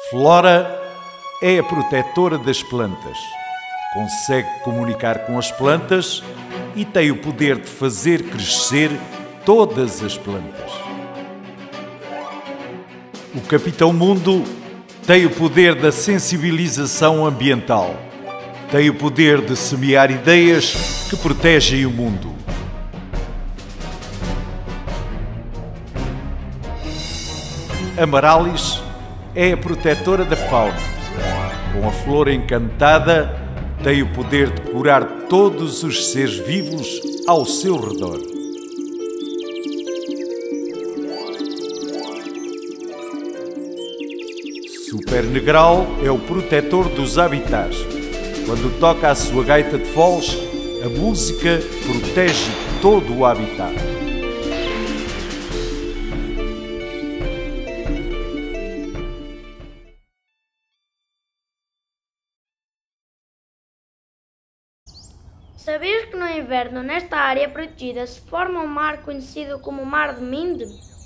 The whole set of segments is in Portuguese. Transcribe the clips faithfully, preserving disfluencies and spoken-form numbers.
Flora é a protetora das plantas. Consegue comunicar com as plantas e tem o poder de fazer crescer todas as plantas. O Capitão Mundo tem o poder da sensibilização ambiental. Tem o poder de semear ideias que protegem o mundo. Amarallis é a protetora da fauna. Com a flor encantada, tem o poder de curar todos os seres vivos ao seu redor. Super Negral é o protetor dos habitats. Quando toca a sua gaita de foles, a música protege todo o habitat. Sabias que no inverno, nesta área protegida, se forma um mar conhecido como Mar de Minde?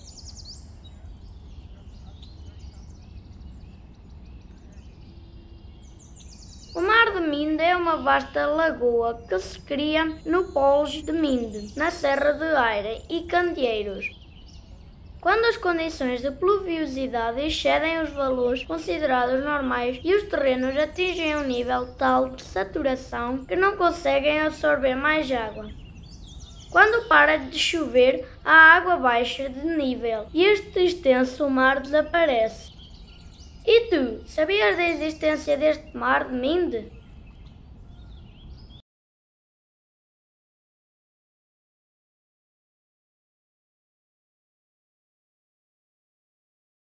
O Mar de Minde é uma vasta lagoa que se cria no Polos de Minde, na Serra de Eira e Candeeiros. Quando as condições de pluviosidade excedem os valores considerados normais e os terrenos atingem um nível tal de saturação que não conseguem absorver mais água. Quando para de chover, a água baixa de nível e este extenso mar desaparece. E tu, sabias da existência deste Mar de Minde?